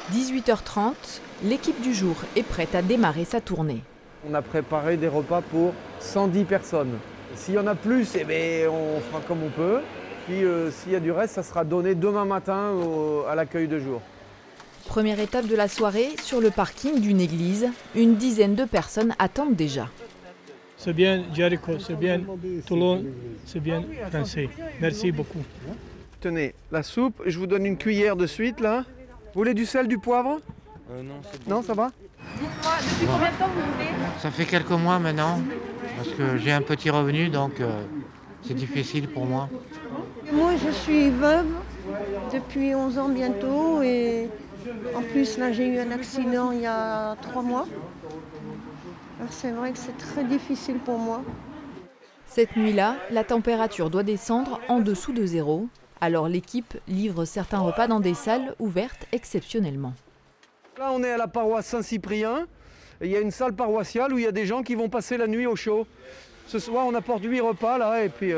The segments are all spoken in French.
18h30, l'équipe du jour est prête à démarrer sa tournée. On a préparé des repas pour 110 personnes. S'il y en a plus, eh bien, on fera comme on peut. Puis s'il y a du reste, ça sera donné demain matin à l'accueil de jour. Première étape de la soirée, sur le parking d'une église, une dizaine de personnes attendent déjà. C'est bien Jéricho, c'est bien Toulon, c'est bien français. Merci beaucoup. Tenez, la soupe, je vous donne une cuillère de suite là. Vous voulez du sel, du poivre? Non, c'est bon. Non, ça va? Dites-moi, depuis combien de temps vous voulez? Ça fait quelques mois maintenant, parce que j'ai un petit revenu, donc c'est difficile pour moi. Moi, je suis veuve depuis 11 ans bientôt et en plus, là, j'ai eu un accident il y a 3 mois. Alors, c'est vrai que c'est très difficile pour moi. Cette nuit-là, la température doit descendre en dessous de 0. Alors l'équipe livre certains repas dans des salles ouvertes exceptionnellement. Là, on est à la paroisse Saint-Cyprien. Il y a une salle paroissiale où il y a des gens qui vont passer la nuit au chaud. Ce soir, on apporte 8 repas là et puis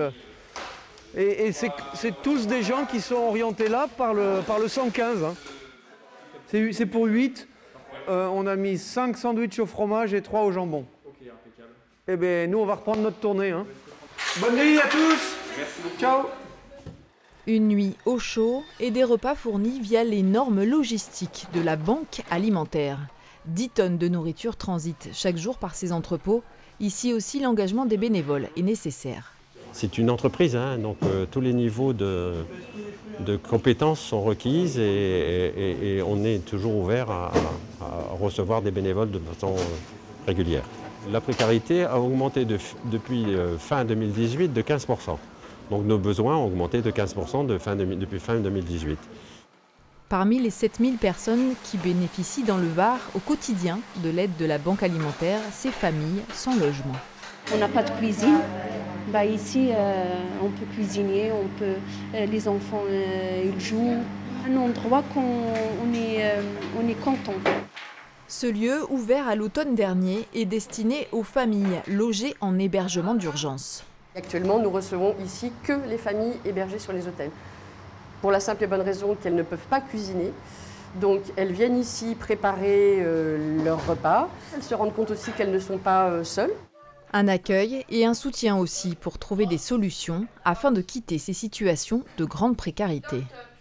c'est tous des gens qui sont orientés là par le 115. Hein. C'est pour 8. On a mis 5 sandwichs au fromage et 3 au jambon. Et bien, nous, on va reprendre notre tournée. Hein. Bonne nuit à tous. Merci. Ciao. Une nuit au chaud et des repas fournis via les normes logistiques de la banque alimentaire. 10 tonnes de nourriture transitent chaque jour par ces entrepôts. Ici aussi, l'engagement des bénévoles est nécessaire. C'est une entreprise, hein, donc tous les niveaux de compétences sont requises et on est toujours ouvert à recevoir des bénévoles de façon régulière. La précarité a augmenté depuis fin 2018 de 15%. Donc nos besoins ont augmenté de 15% depuis fin 2018. Parmi les 7000 personnes qui bénéficient dans le Var au quotidien de l'aide de la Banque alimentaire, ces familles sans logement. On n'a pas de cuisine. Ici, on peut cuisiner, les enfants ils jouent. Un endroit qu'on est content. Ce lieu, ouvert à l'automne dernier, est destiné aux familles logées en hébergement d'urgence. Actuellement, nous recevons ici que les familles hébergées sur les hôtels. Pour la simple et bonne raison qu'elles ne peuvent pas cuisiner. Donc elles viennent ici préparer leur repas. Elles se rendent compte aussi qu'elles ne sont pas seules. Un accueil et un soutien aussi pour trouver des solutions afin de quitter ces situations de grande précarité.